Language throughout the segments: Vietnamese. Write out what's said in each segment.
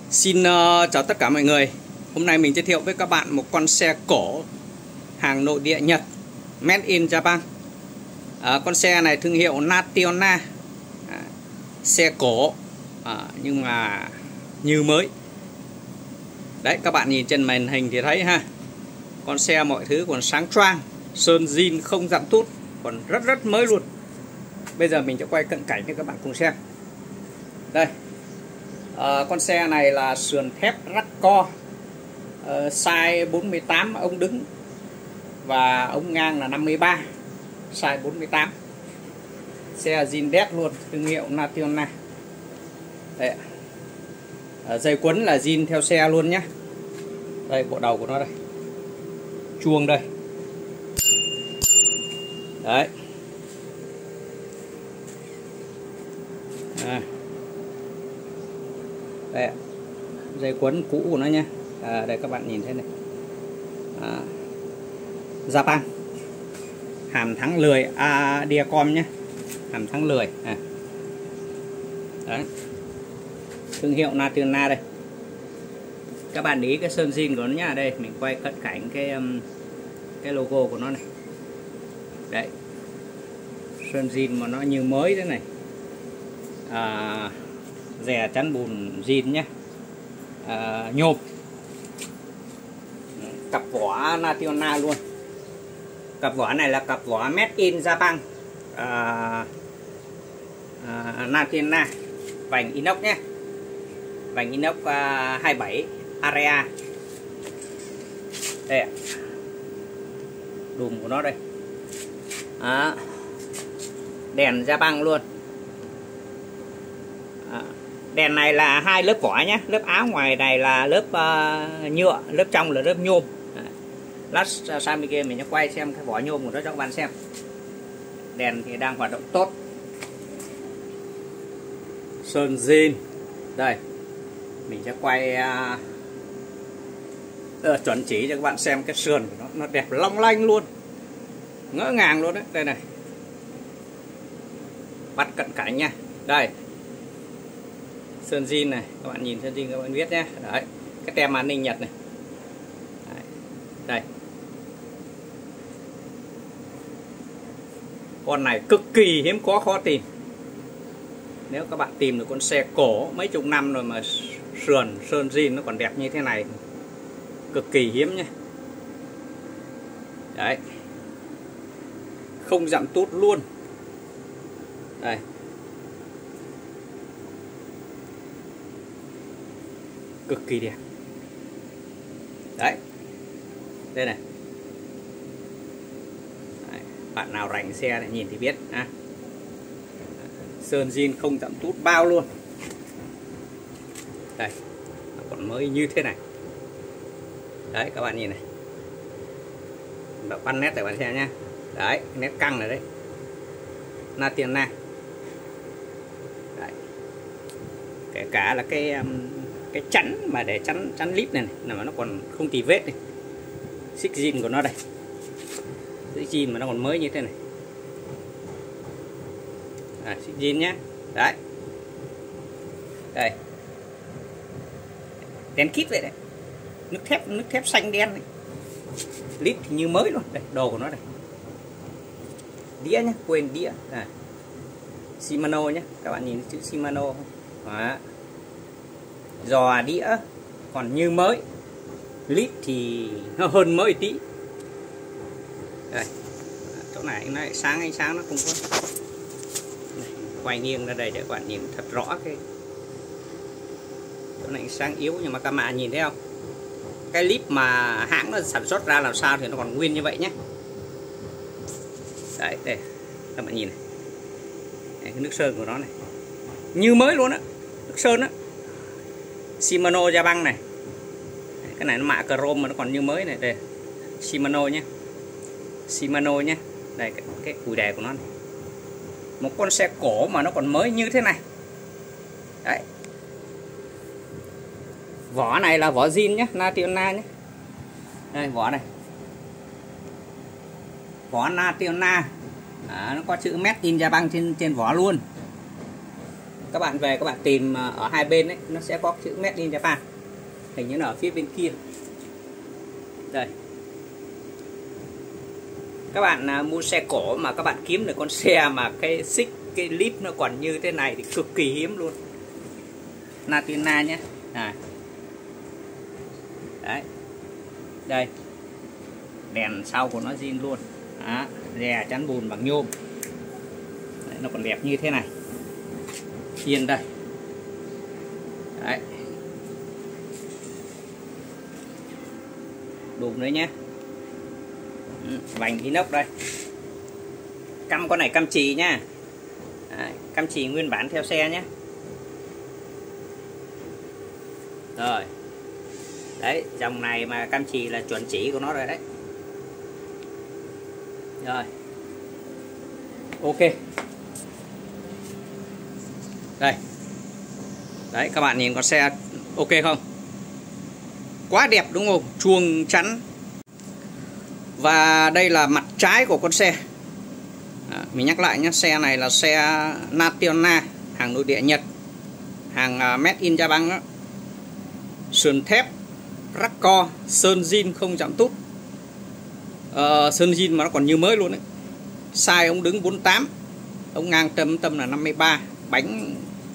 Xin chào tất cả mọi người. Hôm nay mình giới thiệu với các bạn một con xe cổ hàng nội địa Nhật, Made in Japan. Con xe này thương hiệu Nationa, xe cổ nhưng mà như mới. Đấy, các bạn nhìn trên màn hình thì thấy ha, con xe mọi thứ còn sáng choang, sơn zin không dặm tút, còn rất mới luôn. Bây giờ mình sẽ quay cận cảnh cho các bạn cùng xem. Đây, con xe này là sườn thép Racco, size 48 ống đứng và ống ngang là 53, size 48. Xe zin đét luôn, thương hiệu Nationa. Đây, dây quấn là zin theo xe luôn nhé. Đây, bộ đầu của nó đây, chuông đây. Đấy. Đây, dây quấn cũ của nó nha. Đây các bạn nhìn thấy này, Japan, hàm thắng lười Diacom nhé, hàm thắng lười. Đấy, thương hiệu Nationa đây. Các bạn để ý cái sơn zin của nó nhá. Đây mình quay cận cảnh cái logo của nó này. Đấy, sơn zin mà nó như mới thế này. Rè chắn bùn zin nhé, nhôm, cặp vỏ Nationa luôn. Cặp vỏ này là cặp vỏ Made in Japan, Nationa, vành inox nhé, vành inox 27 area. Đây, đùm của nó đây. Đèn Japan luôn. Đèn này là hai lớp vỏ nhé, lớp áo ngoài này là lớp nhựa, lớp trong là lớp nhôm. Lát sang bên kia mình sẽ quay xem cái vỏ nhôm của nó cho các bạn xem. Đèn thì đang hoạt động tốt. Sơn zin đây, mình sẽ quay chuẩn chỉ cho các bạn xem cái sườn của nó đẹp long lanh luôn, ngỡ ngàng luôn đấy. Đây này, bắt cận cảnh nha. Đây, sơn zin này, các bạn nhìn sơn zin các bạn biết nhé. Đấy, cái tem an ninh Nhật này. Đấy. Đây, con này cực kỳ hiếm có, khó tìm. Nếu các bạn tìm được con xe cổ mấy chục năm rồi mà sườn sơn zin nó còn đẹp như thế này, cực kỳ hiếm nhé. Đấy, không dặm tút luôn. Đây, cực kỳ đẹp. Đấy, đây này. Đấy, bạn nào rảnh xe này nhìn thì biết. Sơn zin không dặm tút bao luôn. Đây, còn mới như thế này. Đấy, các bạn nhìn này, bạn bắn nét để bạn xem nhá. Đấy, nét căng này đấy, Nationa. Đấy, kể cả là cái chắn mà để chắn lip này, mà nó còn không tì vết này. Xích zin của nó đây, xích zin mà nó còn mới như thế này. Xích zin nhé. Đấy, đây, đèn kít vậy đấy, nước thép xanh đen này. Lip thì như mới luôn. Đây, đồ của nó đây. Đĩa nhé, quên đĩa. Shimano nhé, các bạn nhìn chữ Shimano không? Đó. Giò đĩa còn như mới, lít thì nó hơn mới tí. Đây, chỗ này nó lại sáng, ánh sáng nó không có. Đây, quay nghiêng ra đây để các bạn nhìn thật rõ cái chỗ này sáng yếu, nhưng mà các bạn nhìn thấy không? Cái lip mà hãng nó sản xuất ra làm sao thì nó còn nguyên như vậy nhé. Đấy, đây các bạn nhìn này. Đây, cái nước sơn của nó này như mới luôn á, nước sơn á, Shimano Japan này. Cái này nó mạ chrome mà nó còn như mới này. Đây, Shimano nhé, Shimano nhé. Đây, cái cùi đề của nó này. Một con xe cổ mà nó còn mới như thế này. Đấy, vỏ này là vỏ zin nhé, Nationa nhé. Đây, vỏ này, vỏ Nationa. Nó có chữ Made in Japan trên vỏ luôn. Các bạn về các bạn tìm ở hai bên ấy, nó sẽ có chữ Made in Japan. Hình như là ở phía bên kia. Đây. Các bạn mua xe cổ mà các bạn kiếm được con xe mà cái xích, cái lip nó còn như thế này thì cực kỳ hiếm luôn. Natina nhé. Này. Đấy. Đây. Đèn sau của nó zin luôn. Đó, rè chắn bùn bằng nhôm. Đấy, nó còn đẹp như thế này. Yên đây. Đấy. Đùm đấy nhé. Vành inox đây. Căm con này căm chì nhá. Đấy, căm chì nguyên bản theo xe nhé. Rồi. Đấy, dòng này mà cam chì là chuẩn chỉ của nó rồi đấy. Rồi. Ok. Đây. Đấy, các bạn nhìn con xe ok không? Quá đẹp đúng không? Chuông chắn. Và đây là mặt trái của con xe. Mình nhắc lại nhé, xe này là xe Nationa, hàng nội địa Nhật, hàng Made in Japan đó. Sườn thép racco, sơn zin không chạm tút. Sơn zin mà nó còn như mới luôn đấy. Size ống đứng 48, ống ngang tâm là 53, bánh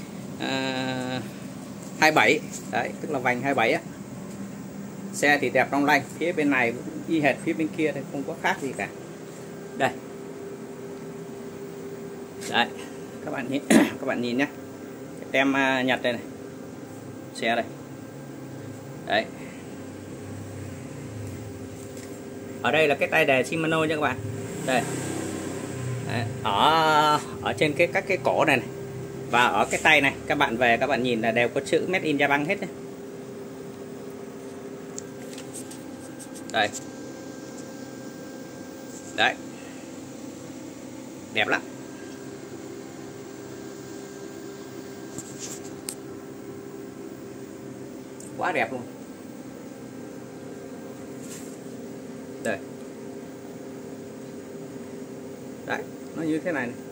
27. Đấy, tức là vành 27 á. Xe thì đẹp long lanh, phía bên này y hệt phía bên kia thì không có khác gì cả. Đây. Đấy, các bạn nhìn nhé. Cái tem Nhật đây này. Xe đây. Đấy. Ở đây là cái tay đề Shimano nha các bạn. Đây. Đấy. Ở trên các cái cổ này, này và ở cái tay này, các bạn về các bạn nhìn là đều có chữ Made in Japan hết nhé. Đây. Đấy. Đẹp lắm. Quá đẹp luôn. Đây. Đấy, nó như thế này, này.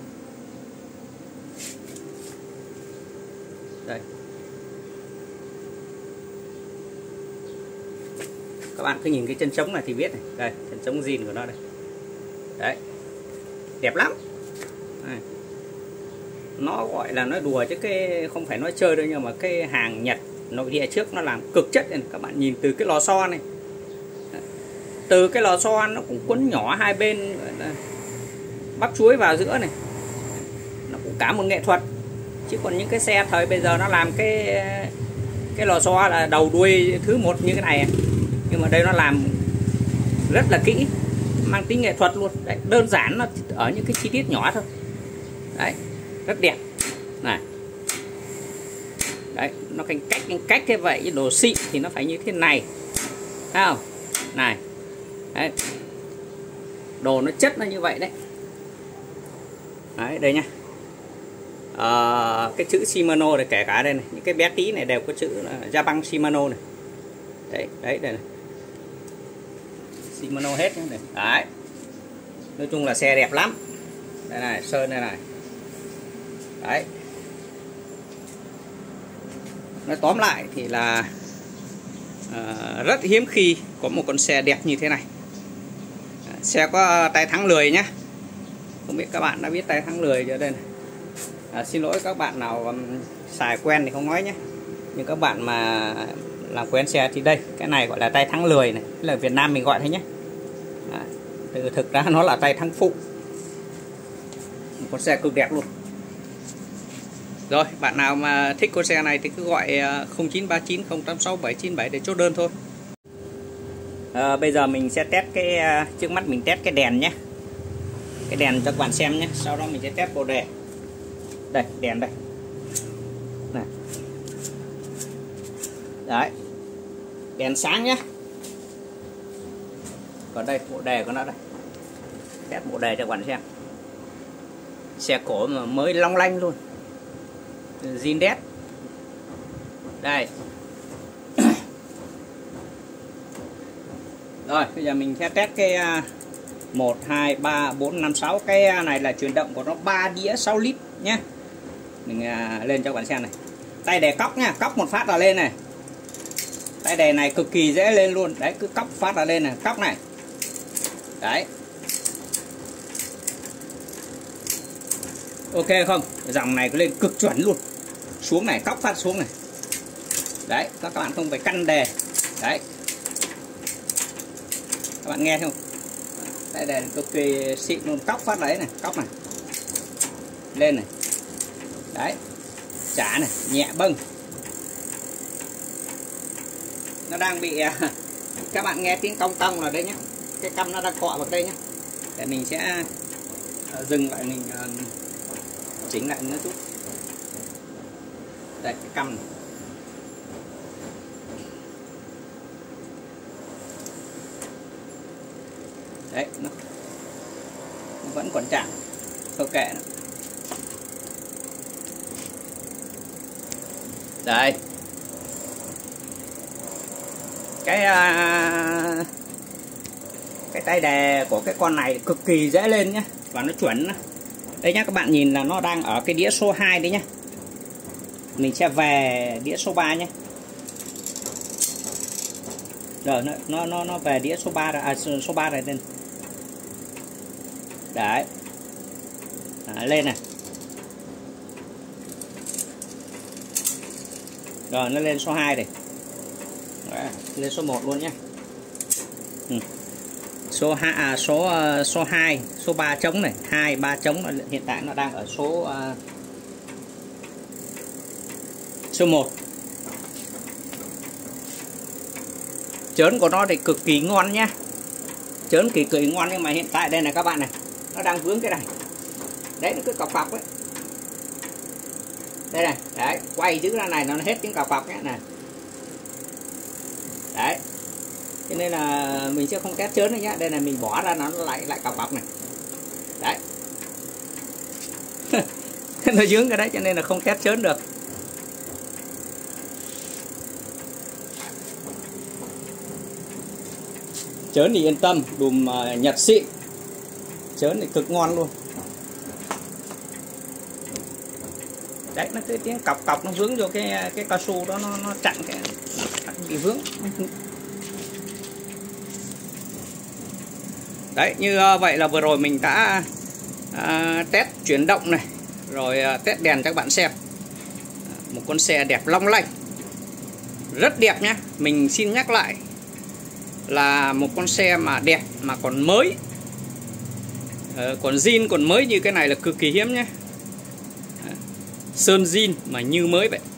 Đây. Các bạn cứ nhìn cái chân trống này thì biết này. Đây, chân trống zin của nó đây. Đấy. Đẹp lắm. Đây. Nó gọi là nói đùa chứ cái không phải nói chơi đâu, nhưng mà cái hàng Nhật nội địa trước nó làm cực chất này. Các bạn nhìn từ cái lò xo này. Từ cái lò xo nó cũng quấn nhỏ hai bên, bắp chuối vào giữa này. Nó cũng cả một nghệ thuật. Chứ còn những cái xe thời bây giờ nó làm cái lò xo là đầu đuôi thứ một như cái này. Nhưng mà đây nó làm rất là kỹ, mang tính nghệ thuật luôn. Đấy, đơn giản nó ở những cái chi tiết nhỏ thôi. Đấy, rất đẹp. Này. Đấy, nó cách cái vậy, đồ xịn thì nó phải như thế này. Thấy không? Này. Đấy. Đồ nó chất nó như vậy đấy. Đấy, đây nhá. Cái chữ Shimano này, kể cả đây này, những cái bé tí này đều có chữ Japan Shimano này. Đấy, đây này. Shimano hết nhé này. Đấy. Nói chung là xe đẹp lắm. Đây này, sơn đây này. Đấy. Nói tóm lại thì là rất hiếm khi có một con xe đẹp như thế này. Xe có tay thắng lười nhé. Không biết các bạn đã biết tay thắng lười chưa đây này. Xin lỗi các bạn nào xài quen thì không nói nhé. Nhưng các bạn mà làm quen xe thì đây, cái này gọi là tay thắng lười này, là Việt Nam mình gọi thế nhé. Thực ra nó là tay thắng phụ. Một con xe cực đẹp luôn. Rồi, bạn nào mà thích con xe này thì cứ gọi 0939 086 797 để chốt đơn thôi. Bây giờ mình sẽ test cái trước mắt mình test cái đèn nhé. Cái đèn cho các bạn xem nhé. Sau đó mình sẽ test bộ đề. Đây, đèn đây. Này. Đấy. Đèn sáng nhé. Còn đây, bộ đề của nó đây. Test bộ đề cho các bạn xem. Xe cổ mà mới long lanh luôn. Zin đét. Đây. Rồi, bây giờ mình sẽ test cái 1, 2, 3, 4, 5, 6. Cái này là chuyển động của nó 3 đĩa 6 lít nhé. Mình lên cho các bạn xem này. Tay đè cóc nha, cóc một phát là lên này. Tay đè này cực kỳ dễ lên luôn. Đấy, cứ cóc phát là lên này, cóc này. Đấy. Ok không? Dòng này cứ lên cực chuẩn luôn. Xuống này, cóc phát xuống này. Đấy, các bạn không phải căn đè. Đấy. Các bạn nghe không? Tay đè cực kỳ xịn luôn, cóc phát đấy này, cóc này. Lên này. Đấy. Chả này, nhẹ bâng. Nó đang bị các bạn nghe tiếng cong cong là đây nhá. Cái căm nó đang cọ vào đây nhá. Để mình sẽ dừng lại, mình chỉnh lại nó chút. Đây, cái căm này. Đấy, nó vẫn còn chạm. Thôi kệ nó. Đây. Cái tay đè của cái con này cực kỳ dễ lên nhé. Và nó chuẩn. Đây nhá, các bạn nhìn là nó đang ở cái đĩa số 2 đấy nhá. Mình sẽ về đĩa số 3 nhé. Rồi nó về đĩa số 3 rồi, số 3 này lên. Đấy. Lên này. Rồi nó lên số 2 này. Đấy, lên số 1 luôn nhé. Số 2, số 3 trống này, 2 3 trống, hiện tại nó đang ở số 1. Chớn của nó thì cực kỳ ngon nhá. Chớn cực kỳ ngon, nhưng mà hiện tại đây này các bạn này, nó đang vướng cái này. Đấy, nó cứ cọc cọc ấy. Đây này, đấy, quay giữ ra này nó hết tiếng cọc cọc nhé này. Đấy. Cho nên là mình sẽ không test chớn nữa nhá. Đây này, mình bỏ ra nó lại cọc cọc này. Đấy. Nó dướng cái đấy cho nên là không test chớn được. Chớn thì yên tâm, đùm Nhật xịn. Chớn thì cực ngon luôn. Đấy, nó cái tiếng cọc cọc nó vướng vô cái cao su đó, nó chặn cái bị vướng. Đấy, như vậy là vừa rồi mình đã test chuyển động này, rồi test đèn cho các bạn xem. Một con xe đẹp long lanh, rất đẹp nhá. Mình xin nhắc lại là một con xe mà đẹp mà còn mới, còn zin còn mới như cái này là cực kỳ hiếm nhé. Sơn zin mà như mới vậy.